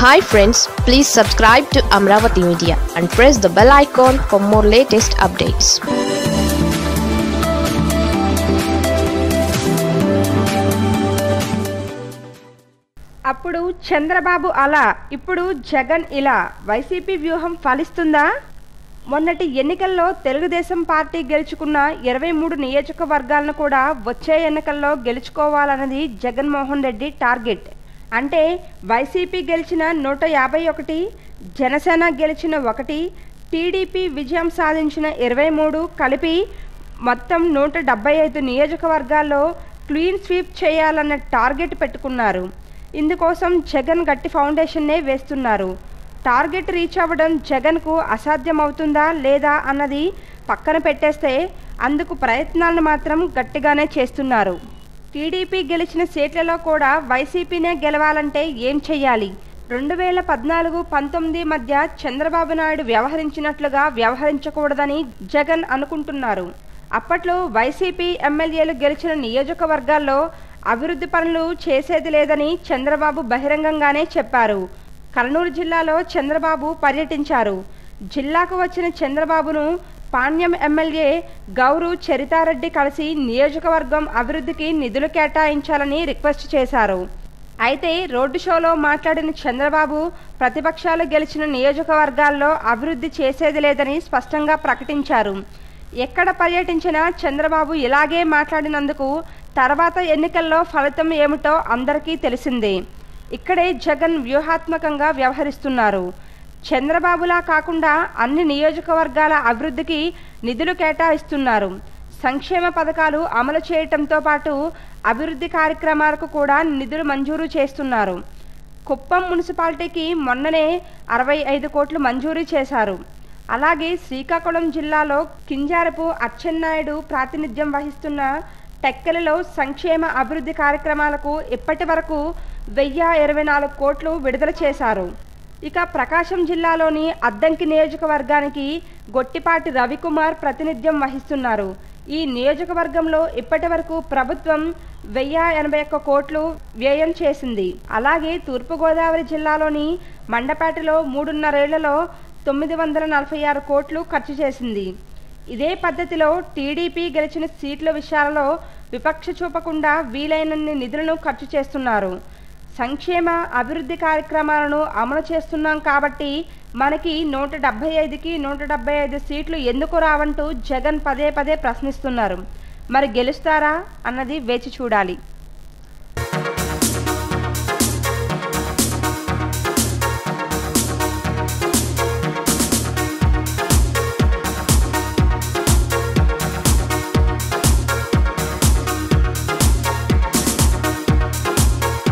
Hi friends, please subscribe to Amaravathi Media and press the bell icon for more latest updates. అప్పుడు చంద్రబాబు అలా ఇప్పుడు జగన్ ఇలా YCP వ్యూహం ఫలిస్తుందా? మొన్నటి ఎన్నికల్లో తెలుగుదేశం పార్టీ గెలుచుకున్న 23 నియోజకవర్గాలను కూడా వచ్చే ఎన్నికల్లో గెలుచుకోవాలన్నది జగన్మోహన్ రెడ్డి టార్గెట్. అంటే వైసీపీ గెలిచిన 151, జనసేన గెలిచిన 1, టీడీపీ విజయం సాధించిన 23 కలిపి మొత్తం 175 నియోజకవర్గాల్లో క్లీన్ స్వీప్ చేయాలన్న టార్గెట్ పెట్టుకున్నారు. ఇందుకోసం జగన్ గట్టి ఫౌండేషన్నే వేస్తున్నారు. టార్గెట్ రీచ్ అవ్వడం జగన్కు అసాధ్యమవుతుందా లేదా అన్నది పక్కన పెట్టేస్తే అందుకు ప్రయత్నాలను మాత్రం గట్టిగానే చేస్తున్నారు. టీడీపీ గెలిచిన సీట్లలో కూడా వైసీపీనే గెలవాలంటే ఏం చెయ్యాలి? 2014-19 మధ్య చంద్రబాబు నాయుడు వ్యవహరించినట్లుగా వ్యవహరించకూడదని జగన్ అనుకుంటున్నారు. అప్పట్లో వైసీపీ ఎమ్మెల్యేలు గెలిచిన నియోజకవర్గాల్లో అభివృద్ధి పనులు చేసేది లేదని చంద్రబాబు బహిరంగంగానే చెప్పారు. కర్నూలు జిల్లాలో చంద్రబాబు పర్యటించారు. జిల్లాకు వచ్చిన చంద్రబాబును పాణ్యం ఎమ్మెల్యే గౌరు చరితారెడ్డి కలిసి నియోజకవర్గం అభివృద్ధికి నిధులు కేటాయించాలని రిక్వెస్ట్ చేశారు. అయితే రోడ్డు షోలో మాట్లాడిన చంద్రబాబు ప్రతిపక్షాలు గెలిచిన నియోజకవర్గాల్లో అభివృద్ధి చేసేది లేదని స్పష్టంగా ప్రకటించారు. ఎక్కడ పర్యటించినా చంద్రబాబు ఇలాగే మాట్లాడినందుకు తర్వాత ఎన్నికల్లో ఫలితం ఏమిటో అందరికీ తెలిసిందే. ఇక్కడే జగన్ వ్యూహాత్మకంగా వ్యవహరిస్తున్నారు. చంద్రబాబులా కాకుండా అన్ని నియోజకవర్గాల అభివృద్ధికి నిధులు కేటాయిస్తున్నారు. సంక్షేమ పథకాలు అమలు చేయటంతో పాటు అభివృద్ధి కార్యక్రమాలకు కూడా నిధులు మంజూరు చేస్తున్నారు. కుప్పం మున్సిపాలిటీకి మొన్ననే 65 కోట్లు మంజూరు చేశారు. అలాగే శ్రీకాకుళం జిల్లాలో కింజారపు అచ్చెన్నాయుడు ప్రాతినిధ్యం వహిస్తున్న టెక్కలిలో సంక్షేమ అభివృద్ధి కార్యక్రమాలకు ఇప్పటి వరకు 1024 కోట్లు విడుదల చేశారు. ఇక ప్రకాశం జిల్లాలోని అద్దంకి నియోజకవర్గానికి గొట్టిపాటి రవికుమార్ ప్రాతినిధ్యం వహిస్తున్నారు. ఈ నియోజకవర్గంలో ఇప్పటి వరకు ప్రభుత్వం 1081 కోట్లు వ్యయం చేసింది. అలాగే తూర్పుగోదావరి జిల్లాలోని మండపేటలో 3.5 ఏళ్లలో 946 కోట్లు ఖర్చు చేసింది. ఇదే పద్ధతిలో టీడీపీ గెలిచిన సీట్ల విషయాలలో విపక్ష చూపకుండా వీలైనన్ని నిధులను ఖర్చు చేస్తున్నారు. సంక్షేమ అభివృద్ధి కార్యక్రమాలను అమలు చేస్తున్నాం కాబట్టి మనకి 175కి 175 సీట్లు ఎందుకు రావంటూ జగన్ పదే పదే ప్రశ్నిస్తున్నారు. మరి గెలుస్తారా అన్నది వేచి చూడాలి.